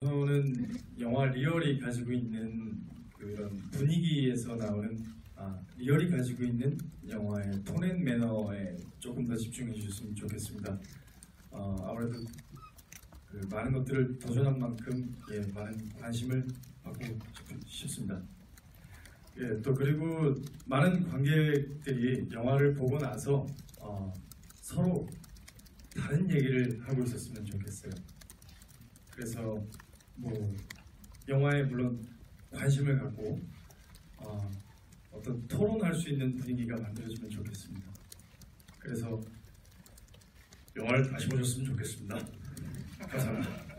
저는 영화 리얼이 가지고 있는 그런 분위기에서 나오는 리얼이 가지고 있는 영화의 톤 앤 매너에 조금 더 집중해 주셨으면 좋겠습니다. 아무래도 그 많은 것들을 도전한 만큼 많은 관심을 받고 싶습니다. 또 그리고 많은 관객들이 영화를 보고 나서 서로 다른 얘기를 하고 있었으면 좋겠어요. 그래서 영화에 물론 관심을 갖고 어떤 토론할 수 있는 분위기가 만들어지면 좋겠습니다. 그래서 영화를 다시 보셨으면 좋겠습니다. 감사합니다.